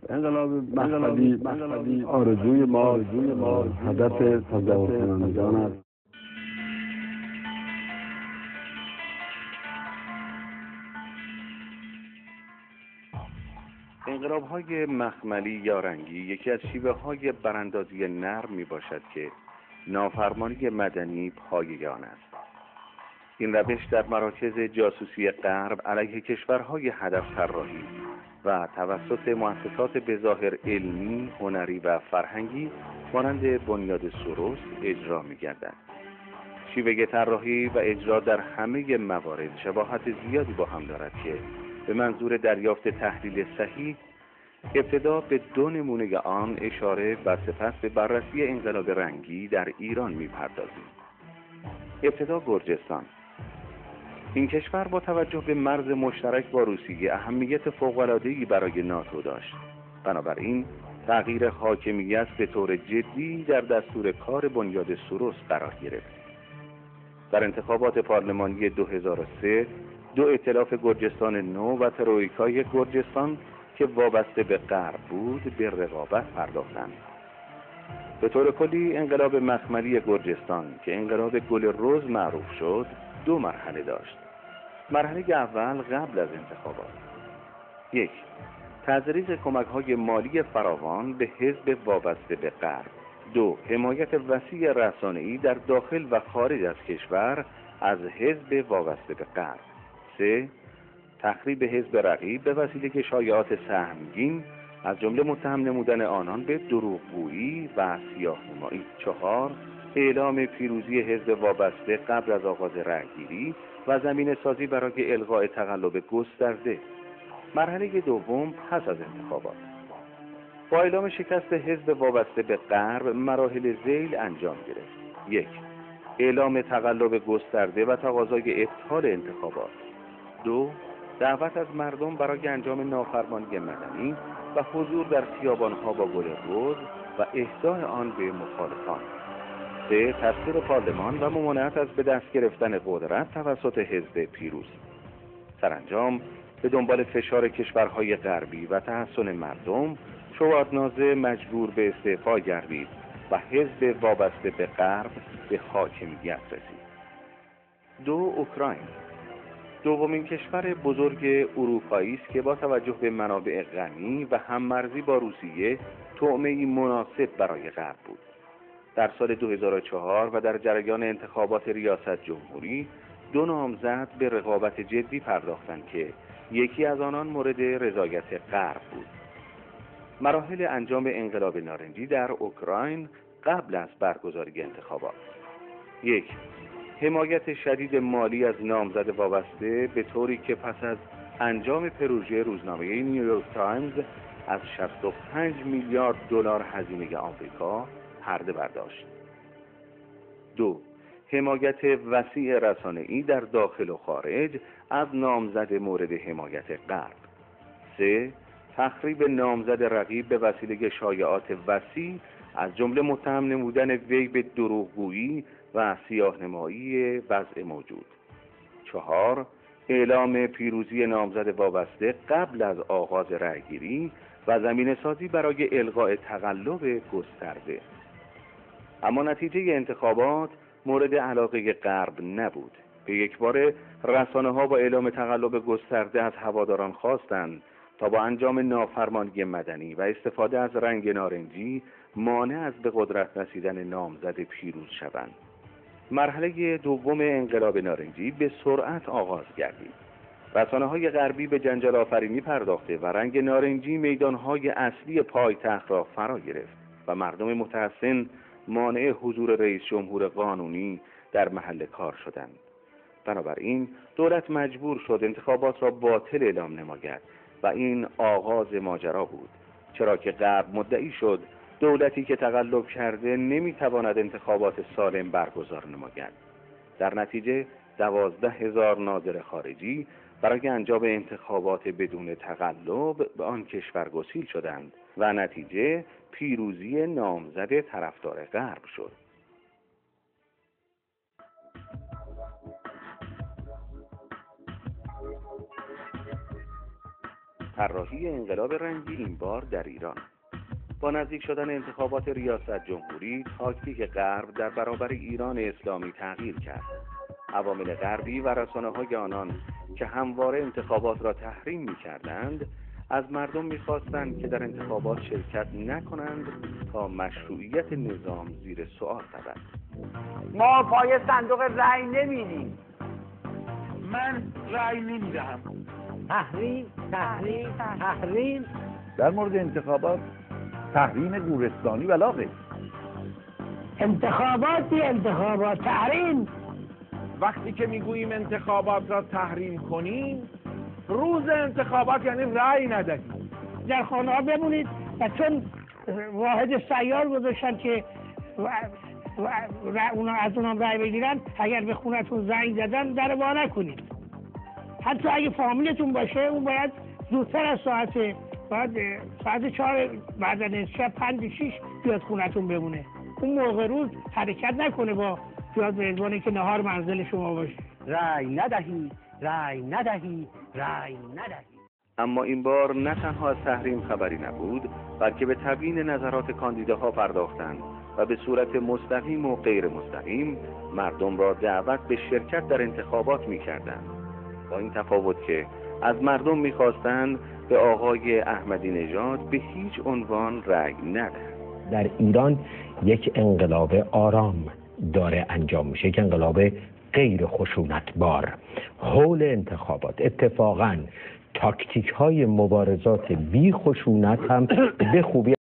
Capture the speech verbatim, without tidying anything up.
انقلاب مذهبی مذهبی آرزوی ما آرزوی ما هدف تظاهر کنندگان است. انقلاب‌های مخملی یا رنگی یکی از شیوه‌های براندازی نرم میباشد که نافرمانی مدنی پایه آن است. این روش در مراکز جاسوسی غرب علیه کشورهای هدف طراحی و توسط مؤسسات بظاهر علمی، هنری و فرهنگی مانند بنیاد سروش اجرا می‌گردد. شیوه طراحی و اجرا در همه موارد شباهت زیادی با هم دارد که به منظور دریافت تحلیل صحیح ابتدا به دو نمونه آن اشاره و سپس به بررسی انقلاب رنگی در ایران می‌پردازیم. ابتدا گرجستان. این کشور با توجه به مرز مشترک با روسیه اهمیت فوق‌العاده‌ای برای ناتو داشت. بنابراین تغییر حاکمیت به طور جدی در دستور کار بنیاد سروش قرار گرفت. در انتخابات پارلمانی دو هزار و سه دو ائتلاف گرجستان نو و ترویکای گرجستان که وابسته به غرب بود به رقابت پرداختند. به طور کلی انقلاب مخملی گرجستان که انقلاب گل رز معروف شد دو مرحله داشت. مرحله اول قبل از انتخابات: یک، تزریق کمک‌های مالی فراوان به حزب وابسته به غرب. دو، حمایت وسیع رسانه‌ای در داخل و خارج از کشور از حزب وابسته به غرب. سه، تخریب حزب رقیب به وسیله شایعات سهمگین از جمله متهم نمودن آنان به دروغگویی و سیاه‌نمایی. چهار، اعلام پیروزی حزب وابسته قبل از آغاز رأیگیری و زمینه سازی برای الغاء تقلب گسترده. مرحله دوم پس از انتخابات: با اعلام شکست حزب وابسته به غرب مراحل ذیل انجام گرفت. یک، اعلام تقلب گسترده و تقاضای ابطال انتخابات. دو، دعوت از مردم برای انجام نافرمانی مدنی و حضور در خیابان‌ها با گل رز و اهدای آن به مخالفان. سه، تصویر پارلمان و ممانعت از به دست گرفتن قدرت توسط حزب پیروز. سرانجام به دنبال فشار کشورهای غربی و تحسن مردم، شوارنازه مجبور به استعفا گردید و حزب وابسته به غرب به حاکمیت رسید. دو، اوکراین. دومین کشور بزرگ اروپایی است که با توجه به منابع غنی و هممرزی با روسیه طعمه‌ای مناسب برای غرب بود. در سال دو هزار و چهار و در جریان انتخابات ریاست جمهوری دو نامزد به رقابت جدی پرداختند که یکی از آنان مورد رضایت غرب بود. مراحل انجام انقلاب نارنجی در اوکراین قبل از برگزاری انتخابات: یک، حمایت شدید مالی از نامزد وابسته به طوری که پس از انجام پروژه روزنامه نیویورک تایمز از شصت و پنج میلیارد دلار هزینه آمریکا پرده برداشت. دو، حمایت وسیع رسانه‌ای در داخل و خارج از نامزد مورد حمایت غرب. سه، تخریب نامزد رقیب به وسیله شایعات وسیع از جمله متهم نمودن وی به دروغگویی و سیاه‌نمایی وضع موجود. چهار، اعلام پیروزی نامزد وابسته قبل از آغاز رأیگیری و زمینه سازی برای الغاء تقلب گسترده. اما نتیجه انتخابات مورد علاقه غرب نبود. به یک باره رسانه‌ها با اعلام تقلب گسترده از هواداران خواستند تا با انجام نافرمانی مدنی و استفاده از رنگ نارنجی مانع از به قدرت رسیدن نامزد پیروز شوند. مرحله دوم انقلاب نارنجی به سرعت آغاز گردید. رسانه‌های غربی به جنجال آفرینی پرداخته و رنگ نارنجی میدان‌های اصلی پایتخت را فرا گرفت و مردم متحسن مانع حضور رئیس جمهور قانونی در محل کار شدند. بنابراین دولت مجبور شد انتخابات را باطل اعلام نماید و این آغاز ماجرا بود، چرا که غرب مدعی شد دولتی که تقلب کرده نمیتواند انتخابات سالم برگزار نماید. در نتیجه دوازده هزار ناظر خارجی برای انجام انتخابات بدون تقلب به آن کشور گسیل شدند و نتیجه پیروزی نامزد طرفدار غرب شد. طراحی انقلاب رنگی این بار در ایران. با نزدیک شدن انتخابات ریاست جمهوری، تاکتیک غرب در برابر ایران اسلامی تغییر کرد. عوامل غربی و رسانه‌های آنان که همواره انتخابات را تحریم می‌کردند، از مردم می‌خواستند که در انتخابات شرکت نکنند تا مشروعیت نظام زیر سوال رود. ما پای صندوق رأی نمیدیم. من رأی نمیدهم. تحریم تحریم تحریم. در مورد انتخابات تحریم گورستانی بلاغه. انتخاباتی انتخابات تحریم. وقتی که میگوییم انتخابات را تحریم کنیم، روز انتخابات یعنی رأی ندهیم. در خانه ها بمونید و چون واحد سیار گذاشتن که و و اونا از اونام رأی بگیرن، اگر به خونتون زنگ زدن در وا نکنید. حتی اگه فامیلتون باشه، اون باید زودتر از ساعت باید ساعت چهار بعد از شب پنج شیش بیاد خونتون بمونه. اون موقع روز حرکت نکنه با بیاد به عنوان که نهار منزل شما باشه. رأی ندهی، رأی ندهی، رأی ندهی. اما این بار نه تنها از تحریم خبری نبود، بلکه به تبیین نظرات کاندیداها پرداختند و به صورت مستقیم و غیر مستقیم مردم را دعوت به شرکت در انتخابات می‌کردند. با این تفاوت که از مردم می‌خواستند به آقای احمدی نژاد به هیچ عنوان رأی ندهند. در ایران یک انقلاب آرام داره انجام میشه، یک انقلاب غیر خشونتبار. حول انتخابات اتفاقاً تاکتیک های مبارزات بی خشونت هم به خوبی